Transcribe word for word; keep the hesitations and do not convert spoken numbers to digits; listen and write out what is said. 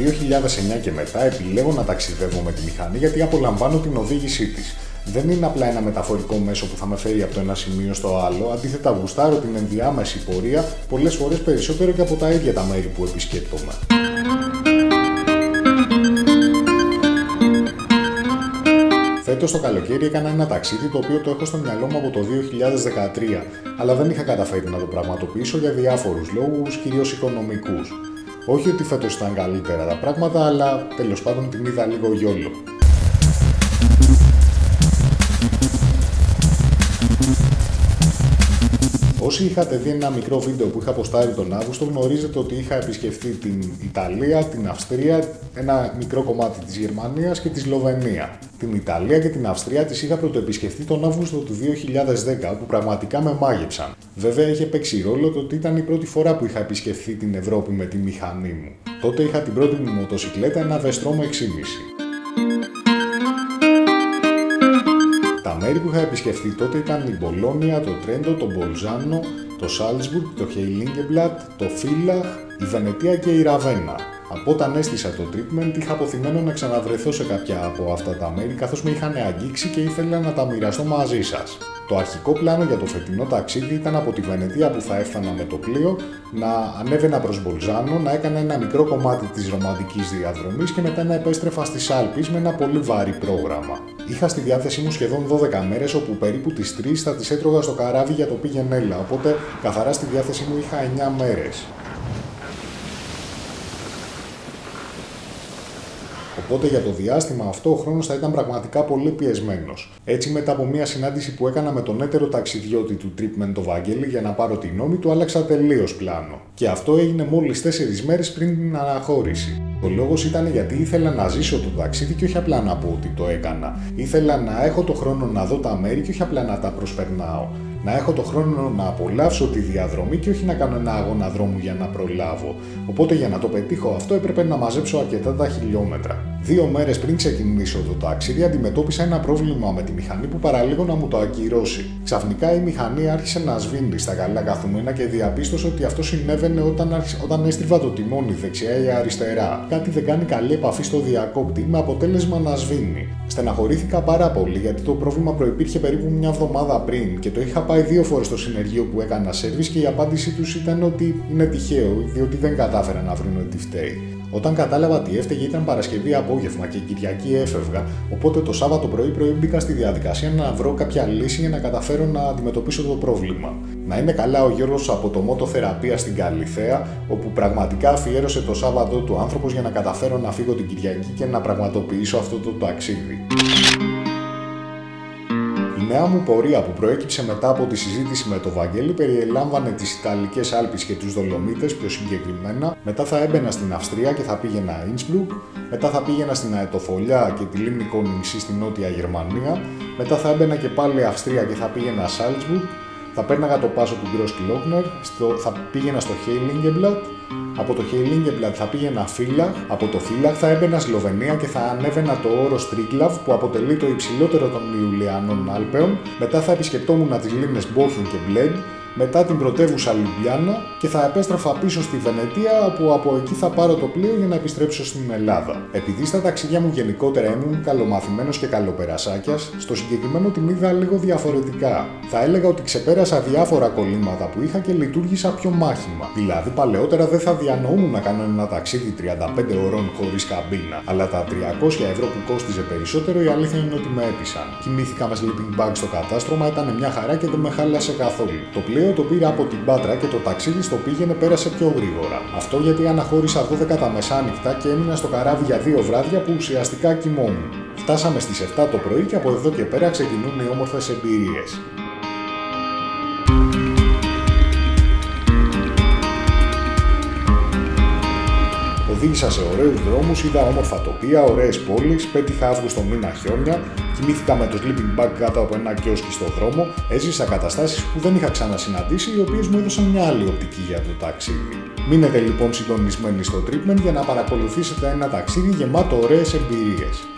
δύο χιλιάδες εννιά και μετά επιλέγω να ταξιδεύω με τη μηχανή γιατί απολαμβάνω την οδήγησή της. Δεν είναι απλά ένα μεταφορικό μέσο που θα με φέρει από το ένα σημείο στο άλλο, αντίθετα γουστάρω την ενδιάμεση πορεία πολλές φορές περισσότερο και από τα ίδια τα μέρη που επισκέπτομαι. Φέτος το καλοκαίρι έκανα ένα ταξίδι το οποίο το έχω στο μυαλό μου από το δύο χιλιάδες δεκατρία, αλλά δεν είχα καταφέρει να το πραγματοποιήσω για διάφορους λόγους, κυρίως οικονομικούς. Όχι ότι φέτος ήταν καλύτερα τα πράγματα, αλλά τέλος πάντων την είδα λίγο γιόλο. Όσοι είχατε δει ένα μικρό βίντεο που είχα αποστάρει τον Αύγουστο, γνωρίζετε ότι είχα επισκεφθεί την Ιταλία, την Αυστρία, ένα μικρό κομμάτι της Γερμανίας και τη Σλοβενία. Την Ιταλία και την Αυστρία τις είχα πρωτοεπισκεφθεί τον Αύγουστο του δύο χιλιάδες δέκα, όπου πραγματικά με μάγεψαν. Βέβαια είχε παίξει ρόλο το ότι ήταν η πρώτη φορά που είχα επισκεφθεί την Ευρώπη με τη μηχανή μου. Τότε είχα την πρώτη μου μοτοσυκλέτα, ένα Vestrom έξι κόμμα πέντε. Τα μέρη που είχα επισκεφθεί τότε ήταν η Μπολόνια, το Τρέντο, το Μπολζάνο, το Σάλτσμπουργκ, το Χέιλινγκεμπλατ, το Φίλαχ, η Βενετία και η Ραβένα. Από όταν έστησα το treatment είχα αποθυμένο να ξαναβρεθώ σε κάποια από αυτά τα μέρη καθώς με είχαν αγγίξει και ήθελα να τα μοιραστώ μαζί σας. Το αρχικό πλάνο για το φετινό ταξίδι ήταν από τη Βενετία που θα έφτανα με το πλοίο, να ανέβαινα προς Μπολζάνο, να έκανα ένα μικρό κομμάτι της ρομαντικής διαδρομής και μετά να επέστρεφα στις Άλπεις με ένα πολύ βαρύ πρόγραμμα. Είχα στη διάθεσή μου σχεδόν δώδεκα μέρες, όπου περίπου τις τρεις θα τις έτρωγα στο καράβι για το πήγαινε έλα, οπότε καθαρά στη διάθεσή μου είχα εννιά μέρες. Οπότε για το διάστημα αυτό ο χρόνος θα ήταν πραγματικά πολύ πιεσμένος. Έτσι, μετά από μια συνάντηση που έκανα με τον έτερο ταξιδιώτη του treatment, το Βαγγέλη, για να πάρω τη γνώμη του, άλλαξα τελείως πλάνο. Και αυτό έγινε μόλις τέσσερις μέρες πριν την αναχώρηση. Ο λόγος ήταν γιατί ήθελα να ζήσω το ταξίδι και όχι απλά να πω ότι το έκανα. Ήθελα να έχω το χρόνο να δω τα μέρη και όχι απλά να τα προσπερνάω. Να έχω το χρόνο να απολαύσω τη διαδρομή και όχι να κάνω ένα αγώνα δρόμου για να προλάβω. Οπότε για να το πετύχω αυτό έπρεπε να μαζέψω αρκετά τα χιλιόμετρα. Δύο μέρες πριν ξεκινήσω το ταξίδι αντιμετώπισα ένα πρόβλημα με τη μηχανή που παραλίγο να μου το ακυρώσει. Ξαφνικά η μηχανή άρχισε να σβήνει στα καλά καθούμενα και διαπίστωσα ότι αυτό συνέβαινε όταν, άρχισε, όταν έστριβα το τιμόνι δεξιά ή αριστερά. Κάτι δεν κάνει καλή επαφή στο διακόπτη με αποτέλεσμα να σβήνει. Στεναχωρήθηκα πάρα πολύ γιατί το πρόβλημα προϋπήρχε περίπου μια εβδομάδα πριν και το είχα πάει δύο φορές στο συνεργείο που έκανα σέρβις και η απάντησή τους ήταν ότι είναι τυχαίο, διότι δεν κατάφερα να βρουν τι φταίει. Όταν κατάλαβα τι έφταιγε ήταν Παρασκευή απόγευμα και Κυριακή έφευγα, οπότε το Σάββατο πρωί πρωί μπήκα στη διαδικασία να βρω κάποια λύση για να καταφέρω να αντιμετωπίσω το πρόβλημα. Να είναι καλά ο Γιώργος από το Μότοθεραπεία στην Καλιθέα, όπου πραγματικά αφιέρωσε το Σάββατο του άνθρωπος για να καταφέρω να φύγω την Κυριακή και να πραγματοποιήσω αυτό το ταξίδι. Η νέα μου πορεία που προέκυψε μετά από τη συζήτηση με τον Βαγγέλη περιελάμβανε τις Ιταλικές Άλπεις και τους Δολομίτες πιο συγκεκριμένα. Μετά θα έμπαινα στην Αυστρία και θα πήγαινα Ίνσμπρουκ. Μετά θα πήγαινα στην Αετοφολιά και τη λίμνη Κόνιγσι στη Νότια Γερμανία. Μετά θα έμπαινα και πάλι Αυστρία και θα πήγαινα Σάλτσμπουργκ. Θα πέρναγα το πάσο του Γκρος-Κλόκνερ, θα πήγαινα στο Χέιλινγκεμπλατ. Από το Χέιλινγκεμπλατ θα πήγαινα Φίλαχ. Από το Φίλαχ θα έμπαινα Σλοβενία και θα ανέβαινα το όρος Τρίγκλαβ που αποτελεί το υψηλότερο των Ιουλιανών Άλπαιων. Μετά θα επισκεπτόμουν τις λίμνες Μπόχιν και Μπλέντ. Μετά την πρωτεύουσα Λιουμπλιάνα και θα επέστρεφα πίσω στη Βενετία, όπου από εκεί θα πάρω το πλοίο για να επιστρέψω στην Ελλάδα. Επειδή στα ταξίδια μου γενικότερα ήμουν καλομαθημένος και καλοπερασάκιας, στο συγκεκριμένο την είδα λίγο διαφορετικά. Θα έλεγα ότι ξεπέρασα διάφορα κολλήματα που είχα και λειτουργήσα πιο μάχημα. Δηλαδή, παλαιότερα δεν θα διανοούμουν να κάνω ένα ταξίδι τριάντα πέντε ωρών χωρίς καμπίνα, αλλά τα τριακόσια ευρώ που κόστιζε περισσότερο η αλήθεια είναι ότι με έπεισαν. Κοιμήθηκα με sleeping bag στο κατάστρωμα, ήταν μια χαρά και δεν με χάλασε καθόλου. Το πλοίο το πήρα από την Πάτρα και το ταξίδι στο πήγαινε πέρασε πιο γρήγορα. Αυτό γιατί αναχώρησα δώδεκα τα μεσάνυχτα και έμεινα στο καράβι για δύο βράδια που ουσιαστικά κοιμόμουν. Φτάσαμε στις επτά το πρωί και από εδώ και πέρα ξεκινούν οι όμορφες εμπειρίες. Οδήγησα σε ωραίους δρόμους, είδα όμορφα τοπία, ωραίες πόλεις, πέτυχα Αύγουστο μήνα χιόνια, κοιμήθηκα με το sleeping bag κάτω από ένα κιόσκι στο δρόμο, έζησα καταστάσεις που δεν είχα ξανασυναντήσει, οι οποίες μου έδωσαν μια άλλη οπτική για το ταξίδι. Μείνετε λοιπόν συντονισμένοι στο treatment για να παρακολουθήσετε ένα ταξίδι γεμάτο ωραίες εμπειρίες.